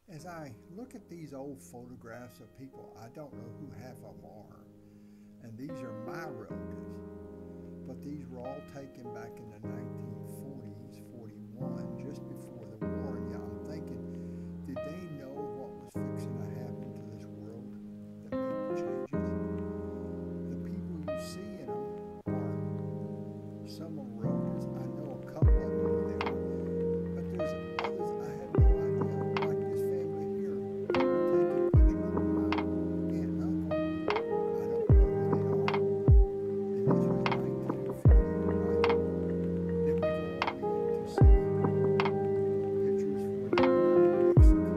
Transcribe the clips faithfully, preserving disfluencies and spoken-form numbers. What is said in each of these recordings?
As I look at these old photographs of people, I don't know who half of them are. And these are my relatives. But these were all taken back in the nineteen forties, forty-one, just before the war. And yeah, I'm thinking, did they know what was fixing to happen to this world that made the changes? The people you see in them are some of relatives. I know a couple of them who they are. But there's others I have no idea. Like this family here. They were taking pictures of my aunt and uncle. I don't know who they are. And this was nineteen forty, right? Then we go on in to see pictures when they were down in Mexico.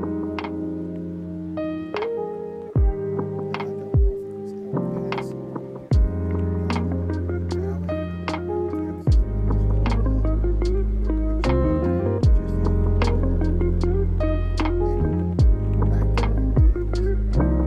And I don't know if it was El Paso or down in Valley, Texas, which you go there just after the war. And back in the days, they would have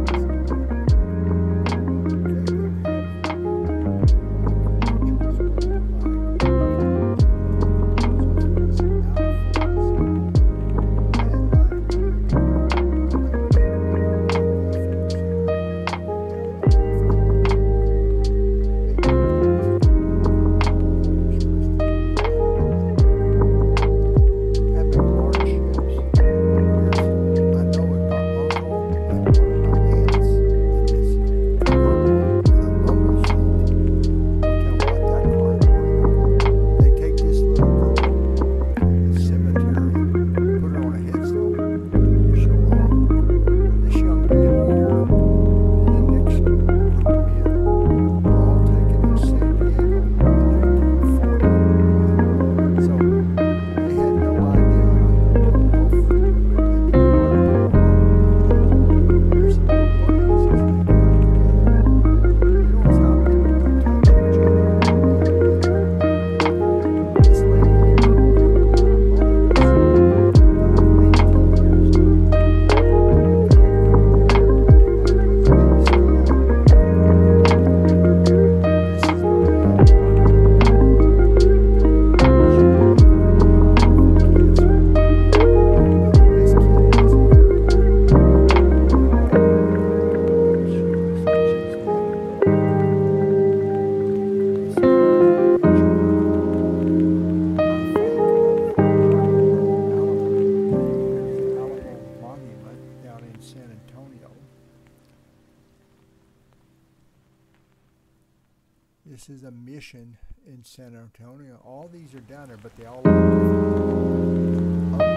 having large ships. Whereas I know with my uncle and one of my aunts in this cargo with a rumble seat. Don't tell what that cargo was. They take this little girl to the cemetery, put her on a headstone to show off. This young man here and the next group of men were all taken to San Diego in nineteen forty. So they had no idea. I don't know if maybe they were born. There's some old buddies as they got together. You notice how people could touch each other and meet together. This lady here, my mother was about eighteen years old. They had come there, and that was the style. This is my aunt Margaret. She was very young for cancer. And this kid is here. Oh, she was, she's dead. This is a picture I think of Alamo. There's the Alamo Monument down in San Antonio. This is a mission in San Antonio. All these are down there, but they all look different.